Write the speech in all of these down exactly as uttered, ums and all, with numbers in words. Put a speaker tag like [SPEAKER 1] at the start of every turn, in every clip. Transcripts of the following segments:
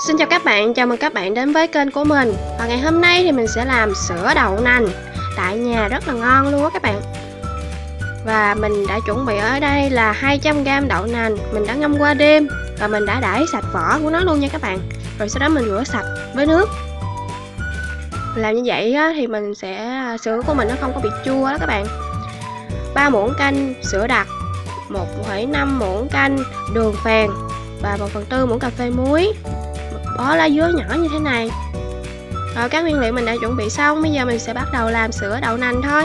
[SPEAKER 1] Xin chào các bạn, chào mừng các bạn đến với kênh của mình. Và ngày hôm nay thì mình sẽ làm sữa đậu nành tại nhà rất là ngon luôn á các bạn. Và mình đã chuẩn bị ở đây là hai trăm gam đậu nành, mình đã ngâm qua đêm và mình đã đãi sạch vỏ của nó luôn nha các bạn. Rồi sau đó mình rửa sạch với nước. Làm như vậy á, thì mình sẽ sữa của mình nó không có bị chua đó các bạn. ba muỗng canh sữa đặc, một phẩy năm muỗng canh đường phèn và một phần tư muỗng cà phê muối, một bó lá dứa nhỏ như thế này. Rồi các nguyên liệu mình đã chuẩn bị xong, bây giờ mình sẽ bắt đầu làm sữa đậu nành thôi.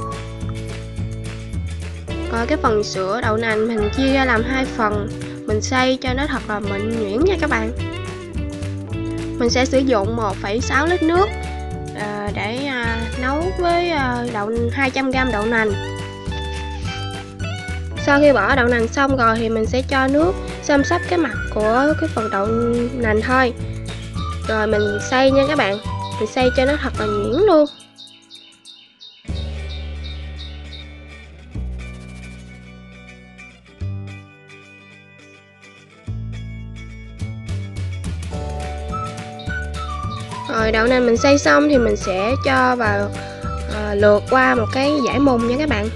[SPEAKER 1] Rồi cái phần sữa đậu nành mình chia ra làm hai phần, mình xay cho nó thật là mịn nhuyễn nha các bạn. Mình sẽ sử dụng một phẩy sáu lít nước à, để à, nấu với à, đậu hai trăm gam đậu nành. Sau khi bỏ đậu nành xong rồi thì mình sẽ cho nước xăm xắp cái mặt của cái phần đậu nành thôi. Rồi mình xay nha các bạn, mình xay cho nó thật là nhuyễn luôn. Rồi đậu nành mình xay xong thì mình sẽ cho vào à, lượt qua một cái dải mùng nha các bạn.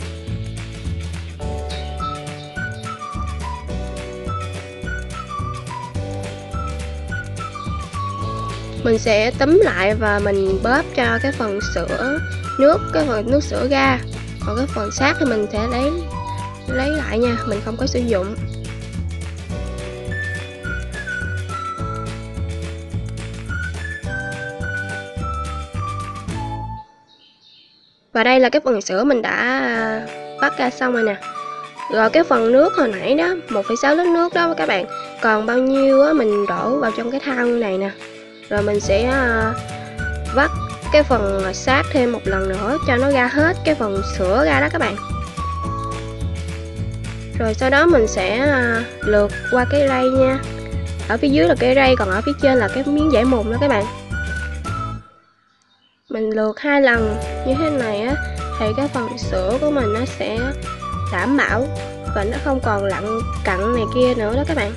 [SPEAKER 1] Mình sẽ túm lại và mình bóp cho cái phần sữa nước, cái phần nước sữa ra. Còn cái phần sát thì mình sẽ lấy lấy lại nha, mình không có sử dụng. Và đây là cái phần sữa mình đã vắt ra xong rồi nè. Rồi cái phần nước hồi nãy đó, một phẩy sáu lít nước đó các bạn, còn bao nhiêu á mình đổ vào trong cái thau này nè. Rồi mình sẽ vắt cái phần sát thêm một lần nữa cho nó ra hết cái phần sữa ra đó các bạn. Rồi sau đó mình sẽ lượt qua cái rây nha. Ở phía dưới là cái rây, còn ở phía trên là cái miếng vải mùng đó các bạn. Mình lượt hai lần như thế này á, thì cái phần sữa của mình nó sẽ đảm bảo và nó không còn lặn cặn này kia nữa đó các bạn.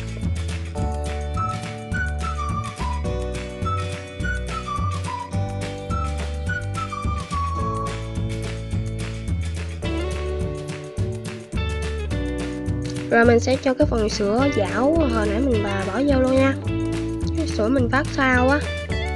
[SPEAKER 1] Rồi mình sẽ cho cái phần sữa dảo hồi nãy mình bà bỏ vô luôn nha. Cái sữa mình vắt sau á,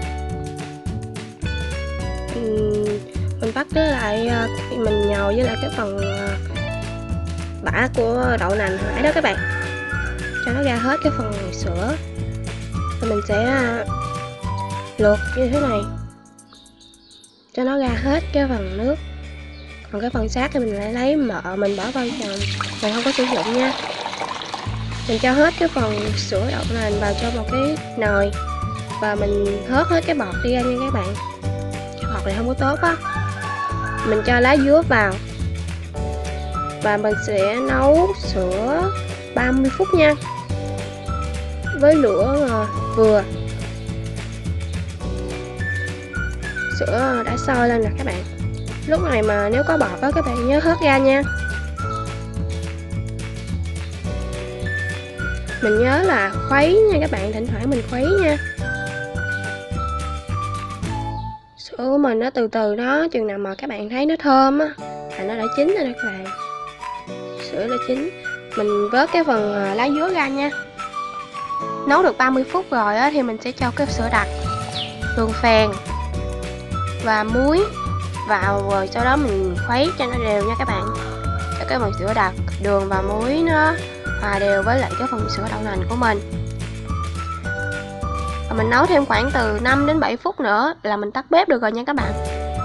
[SPEAKER 1] mình vắt với lại mình nhồi với lại cái phần bã của đậu nành hồi nãy đó các bạn, cho nó ra hết cái phần sữa. Rồi mình sẽ luộc như thế này cho nó ra hết cái phần nước. Còn cái phần sát thì mình lại lấy mỡ mình bỏ vào chồng, mình không có sử dụng nha. Mình cho hết cái phần sữa đậu nành vào trong một cái nồi và mình hớt hết cái bọt đi ra nha các bạn. Cái bọt này không có tốt á. Mình cho lá dứa vào và mình sẽ nấu sữa ba mươi phút nha, với lửa vừa. Sữa đã sôi lên nè các bạn. Lúc này mà nếu có bọt đó các bạn nhớ hớt ra nha. Mình nhớ là khuấy nha các bạn, thỉnh thoảng mình khuấy nha. Sữa của mình nó từ từ đó, chừng nào mà các bạn thấy nó thơm á là nó đã chín rồi đó các bạn. Sữa đã chín. Mình vớt cái phần lá dứa ra nha. Nấu được ba mươi phút rồi á, thì mình sẽ cho cái sữa đặc, đường phèn và muối vào, rồi sau đó mình khuấy cho nó đều nha các bạn. Cho cái phần sữa đặc, đường và muối nó hòa đều với lại cái phần sữa đậu nành của mình. Và mình nấu thêm khoảng từ năm đến bảy phút nữa là mình tắt bếp được rồi nha các bạn.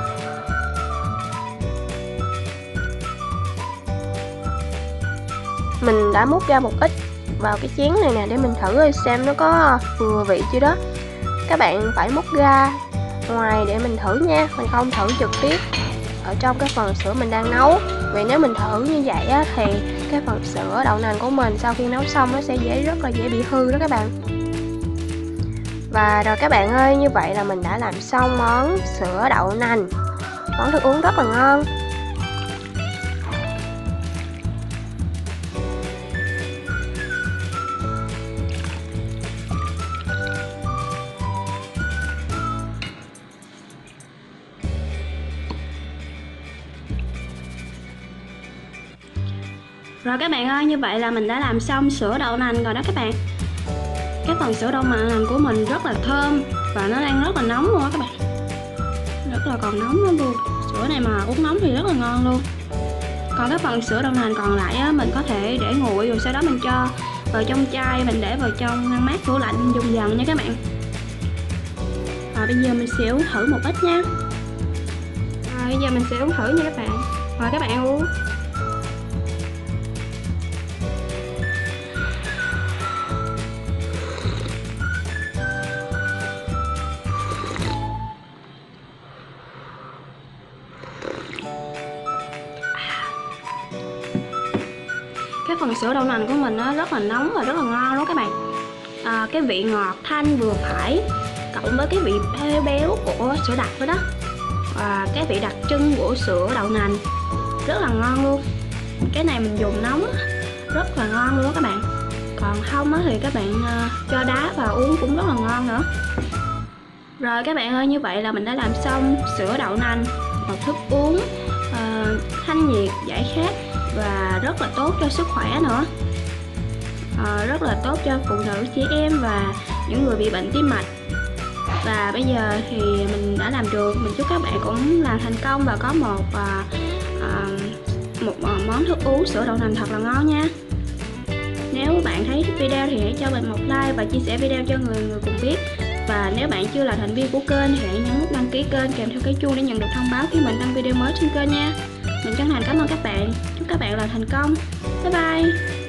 [SPEAKER 1] Mình đã múc ra một ít vào cái chén này nè để mình thử xem nó có vừa vị chưa đó. Các bạn phải múc ra ngoài để mình thử nha, mình không thử trực tiếp ở trong cái phần sữa mình đang nấu. Vì nếu mình thử như vậy á, thì cái phần sữa đậu nành của mình sau khi nấu xong nó sẽ dễ rất là dễ bị hư đó các bạn. Và rồi các bạn ơi, như vậy là mình đã làm xong món sữa đậu nành, món thức uống rất là ngon.
[SPEAKER 2] Rồi các bạn ơi, như vậy là mình đã làm xong sữa đậu nành rồi đó các bạn. Cái phần sữa đậu nành của mình rất là thơm và nó đang rất là nóng luôn á các bạn. Rất là còn nóng lắm luôn. Sữa này mà uống nóng thì rất là ngon luôn. Còn cái phần sữa đậu nành còn lại á, mình có thể để nguội rồi sau đó mình cho vào trong chai, mình để vào trong ngăn mát tủ lạnh mình dùng dần nha các bạn. Rồi bây giờ mình sẽ uống thử một ít nha.
[SPEAKER 1] Rồi bây giờ mình sẽ uống thử nha các bạn. Rồi các bạn uống.
[SPEAKER 2] Cái phần sữa đậu nành của mình nó rất là nóng và rất là ngon luôn các bạn. À, cái vị ngọt thanh vừa phải cộng với cái vị béo béo của sữa đặc nữa đó, và cái vị đặc trưng của sữa đậu nành rất là ngon luôn. Cái này mình dùng nóng rất là ngon luôn các bạn. Còn không thì các bạn cho đá vào uống cũng rất là ngon nữa. Rồi các bạn ơi, như vậy là mình đã làm xong sữa đậu nành, một thức uống uh, thanh nhiệt, giải khát và rất là tốt cho sức khỏe nữa. À, rất là tốt cho phụ nữ, chị em và những người bị bệnh tim mạch. Và bây giờ thì mình đã làm được. Mình chúc các bạn cũng làm thành công và có một à, à, một món thức uống sữa đậu nành thật là ngon nha. Nếu bạn thấy thích video thì hãy cho mình một like và chia sẻ video cho người người cùng biết. Và nếu bạn chưa là thành viên của kênh thì hãy nhấn nút đăng ký kênh kèm theo cái chuông để nhận được thông báo khi mình đăng video mới trên kênh nha. Mình chân thành cảm ơn các bạn. Chúc các bạn làm thành công. Bye bye.